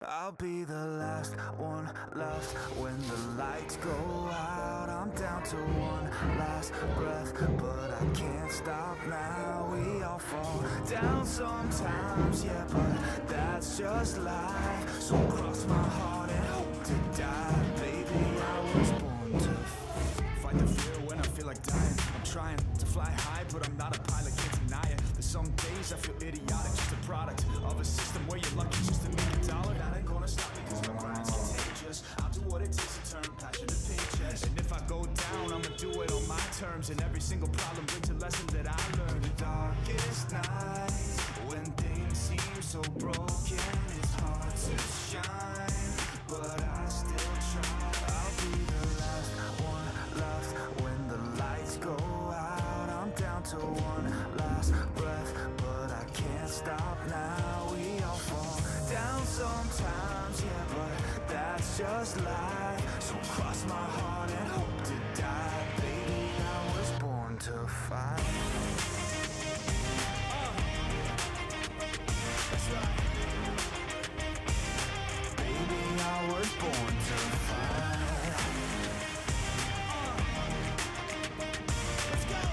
I'll be the last one left when the lights go out. I'm down to one last breath, but I can't stop now. We all fall down sometimes, yeah, but that's just life. So cross my heart and hope to die. Baby, I was born to fight the fear when I feel like dying. I'm trying to fly high, but I'm not a pilot, can't deny it. There's some days I feel idiotic, just a product of a system where you're lucky just to make a dollar. That ain't gonna stop me, cause my mind's contagious. I'll do what it takes to turn passion to paychecks. And if I go down, I'ma do it on my terms. And every single problem brings a lesson that I learned. The darkest nights, when things seem so broken, it's hard to shine, but I still try. I'll be the last one left when the lights go out. I'm down to one last breath, but I can't stop now. We all fall down sometimes, yeah, but that's just life. So cross my heart and hope to die. Baby, I was born to fight. That's right. Baby, I was born to fight. Let's go.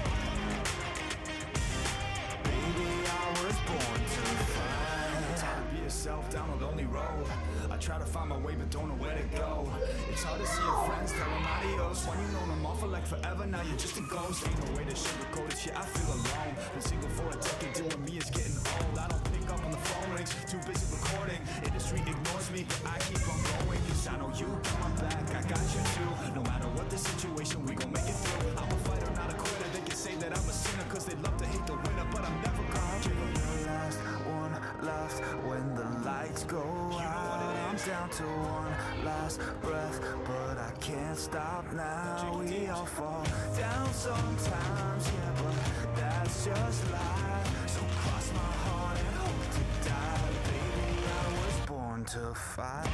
Baby, I was born to fight. Time to be yourself down a lonely road. I try to find my way but don't know where to go. It's hard to see your friends, tell them adios. When you know them all for like forever, now you're just a ghost. Ain't no way to sugarcoat it, shit, I feel alone. Been single for a decade, doing me is getting old. I don't pick up on the phone rings, too busy recording. Industry ignores me, but I keep on going. Cause I know you got my back, I got you too. No matter what the situation, we gon' make it through. I'm a fighter, not a quitter. They can say that I'm a sinner, cause they love to hate the winner, but I'm never gonna give up. The last one left when the lights go out. I'm down to one last breath, but I can't stop now. We all fall down sometimes, yeah, but that's just life. So cross my heart and hope to die. Baby, I was born to fight.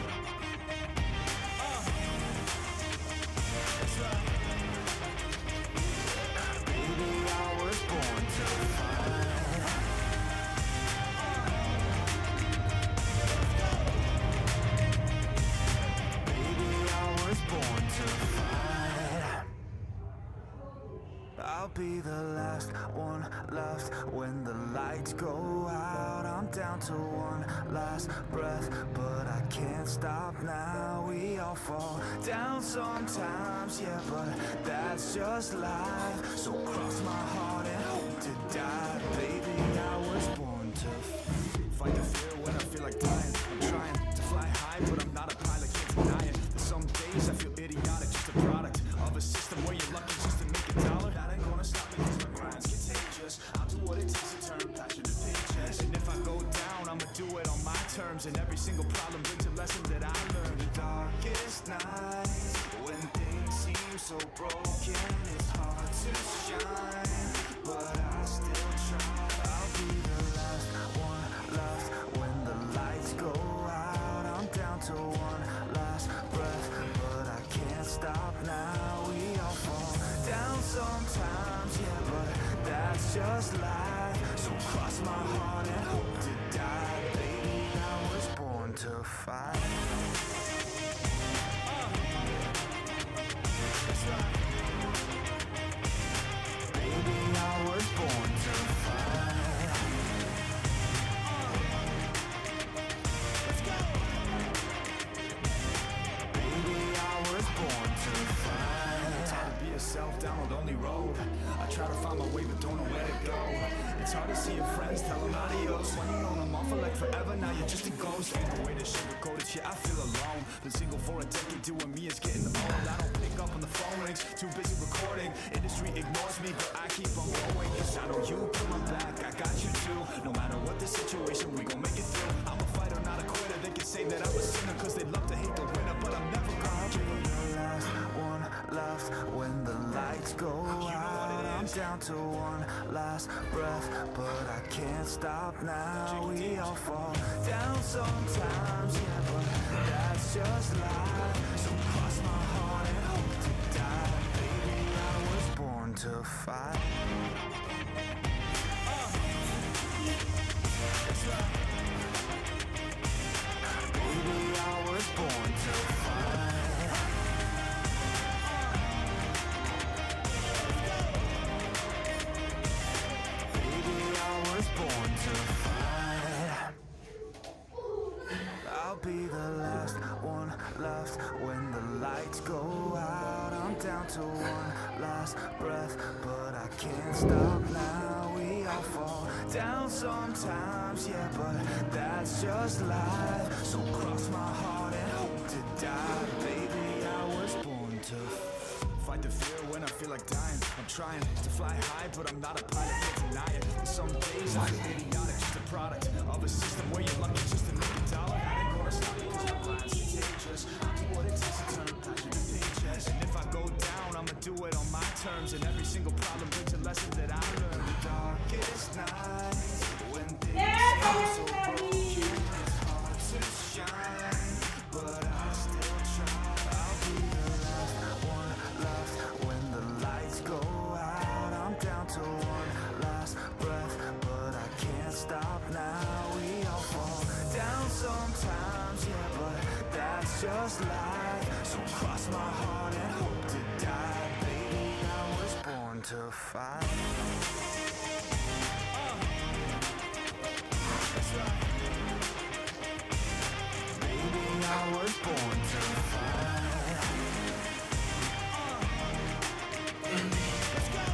That's right. Baby, I was born to fight. Born to fight. I'll be the last one left when the lights go out. I'm down to one last breath, but I can't stop now. We all fall down sometimes, yeah, but that's just life. So cross my heart and hope to die. Baby, I was born to fight the fear when I feel like dying. I'm trying to fly high, but I'm not a pilot, can't deny it. Some days I feel idiotic, just a product of a system where you're lucky just to make a dollar. That ain't gonna stop me cause my grind's contagious. I'll do what it takes to turn passion to paychecks. And if I go down, I'ma do it on my terms. And every single problem brings a lesson that I learned. The darkest nights, when things seem so broken, it's hard to shine, but I still try. I'll be the last one left when the lights go out. I'm down to one last breath, but I can't stop now. We all fall down sometimes, yeah, but that's just life. So cross my heart and hope to die. Baby, I was born to fight. That's right. Baby, I was born to fight. Let's go. Baby, I was born to fight. Time to be yourself down a lonely road. I try to find my way but don't know where to go. It's hard to see your friends, tell them adios. When you know them all for like forever, now you're just a ghost. Ain't no way to sugarcoat it, shit, I feel alone. Been single for a decade, doing me is getting old. I don't pick up on the phone rings, too busy recording. Industry ignores me, but I keep on going. Cause I know you got my back, I got you too. No matter what the situation, we gon' make it through. I'm a fighter, not a quitter. They can say that I'm a sinner, cause they love to hate the winner, but I'm never gonna give up. The last one left when the lights go out. I'm down to one last breath, but I can't stop now. We all fall down sometimes, yeah, but that's just life. So cross my heart and hope to die. Baby, I was born to fight. That's right. I'll be the last one left when the lights go out. I'm down to one last breath, but I can't stop now. We all fall down sometimes, yeah, but that's just life. So cross my heart and hope to die. Baby, I was born to fight the fear when I feel like dying. I'm trying to fly high, but I'm not a pilot, can't deny it. Some days I feel idiotic, just a product of a system where you're lucky just to make a dollar. I ain't gonna stop because my mind's contagious. I do what it takes to turn passion to pages. And if I go down, I'ma do it on my terms. And every single problem brings a lesson that I learned. The darkest nights, when things seem so broken, it's hard to shine, but I still try. I'll be the last one left when the lights go out. I'm down to one last breath, but I can't stop now. We all fall down sometimes, yeah, but that's just life. So cross my heart and hope to die. Baby, I was born to fight. That's right. Baby, I was born to fight. Let's go.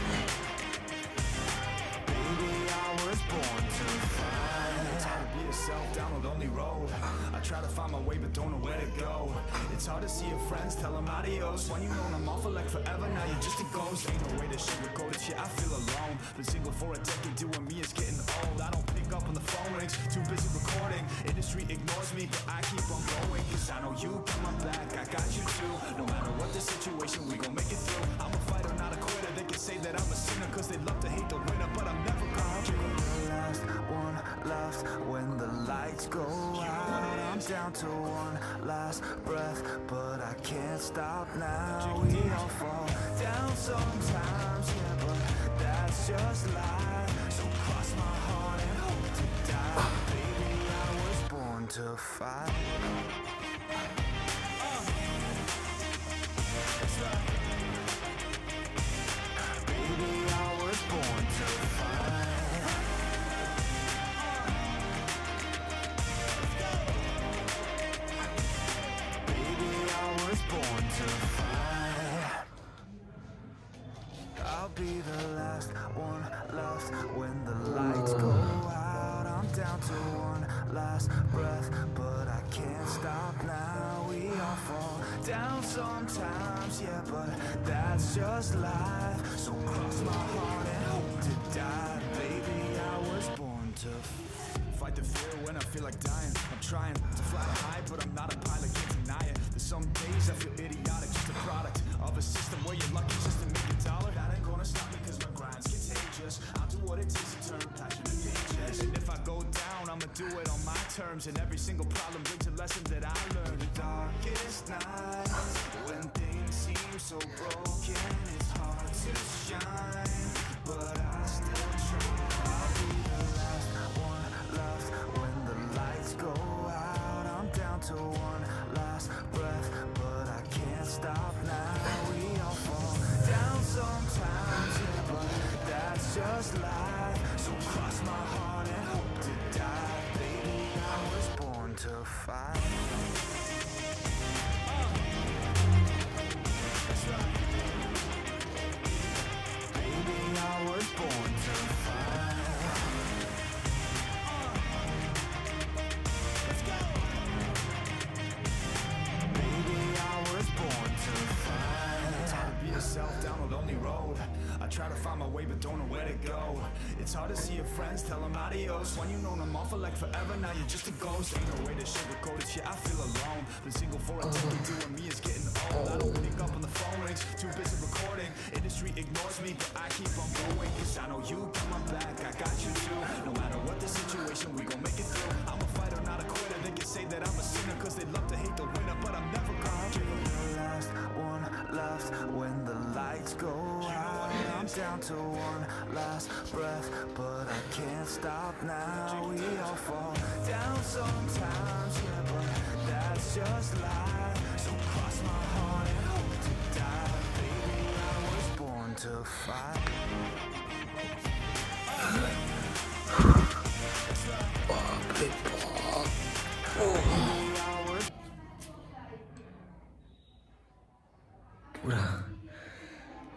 Baby, I was born to fight. It's hard to be yourself down a lonely road. I try to find my way but don't know where to go. It's hard to see your friends, tell them adios. When you know I'm off for like forever, now you're just a ghost. Ain't no way to sugarcoat it, yeah, I feel alone. Been single for a decade, doing me is getting old. I don't pick up on the phone rings, too busy recording. Industry ignores me, but I keep on going. Cause I know you got my back, I got you too. No matter what the situation, we gon' make it through. I'm a fighter, not a quitter. They can say that I'm a sinner, cause they love to hate the winner, but I'm never gonna be the last one left when the lights go out. I'm down to one last breath, but I can't stop now. We all fall down sometimes, yeah, but that's just life. So cross my heart and hope to die. Baby, I was born to fight. That's right. Baby, I was born to fight. Born to fight. I'll be the last one left when the lights go out. I'm down to one last breath, but I can't stop now. We all fall down sometimes, yeah, but that's just life. So cross my heart and hope to die. Baby, I was born to fight the fear when I feel like dying. I'm trying to fly high, but I'm not a pilot, can't deny it. There's some days I feel idiotic, just a product of a system where you're lucky just to make a dollar. That ain't gonna stop me cause my grind's contagious. I'll do what it takes to turn passion to pages. And if I go down, I'ma do it on my terms. And every single problem brings a lesson that I learned. The darkest nights, when things seem so broken, it's hard to shine, but I still try. I'll be the last one left when the lights go out. I'm down to one last breath, but I can't stop now. We all fall down sometimes, yeah, but that's just life. So cross my heart and hope to die. Baby, I was born to fight. That's right. Baby, I was born to fight. Let's go. Baby, I was born to fight. It's hard to be yourself down a lonely road. I try to find my way but don't know where to go. It's hard to see your friends, tell them adios. When you know them off for like forever, now you're just a ghost. Ain't no way to sugarcoat it, yeah, I feel alone. Been single for a decade, doing me is getting old. I don't pick up on the phone rings, too busy recording. Industry ignores me, but I keep on going. Cause I know you got my back, I got you too. No matter what the situation, we gon' make it through. I'm a fighter, not a quitter. They can say that I'm a sinner, cause they love to hate the winner, but I'm never gonna be the last one left when the lights go out. I'm down to one last breath, but I can't stop now. We all fall down sometimes, yeah, but that's just life. So cross my heart and hope to die. Baby, I was born to fight. That's right.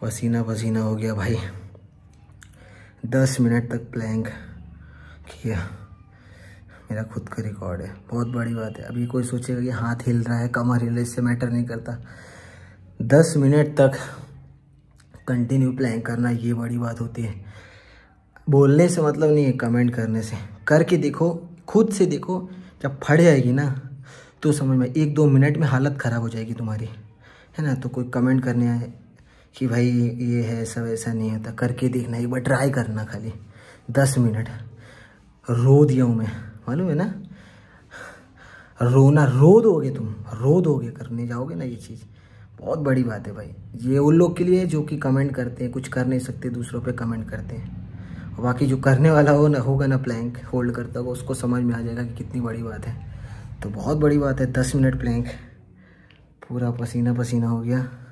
पसीना पसीना हो गया भाई। 10 minute तक Planck किया, मेरा खुद का रिकॉर्ड है, बहुत बड़ी बात है। अभी कोई सोचेगा कि हाथ हिल रहा है, कमर हिल रहा है, इससे मैटर नहीं करता। 10 मिनट तक कंटिन्यू प्लैंक करना, ये बड़ी बात होती है। बोलने से मतलब नहीं है, कमेंट करने से। करके देखो, खुद से देखो, जब फट जाएगी ना तो समझ में 1-2 मिनट में हालत ख़राब हो जाएगी तुम्हारी, है ना। तो कोई कमेंट करने आए कि भाई ये है ऐसा वैसा, नहीं होता। करके देखना, एक बार ट्राई करना खाली 10 मिनट। रो दिया हूँ मैं, मालूम है ना। रोना, रो दोगे तुम, रो दोगे करने जाओगे ना ये चीज़। बहुत बड़ी बात है भाई। ये उन लोग के लिए जो कि कमेंट करते हैं, कुछ कर नहीं सकते, दूसरों पे कमेंट करते हैं। और बाकी जो करने वाला होगा ना प्लैंक होल्ड करता होगा, उसको समझ में आ जाएगा कि कितनी बड़ी बात है। तो बहुत बड़ी बात है 10 मिनट प्लैंक। पूरा पसीना पसीना हो गया।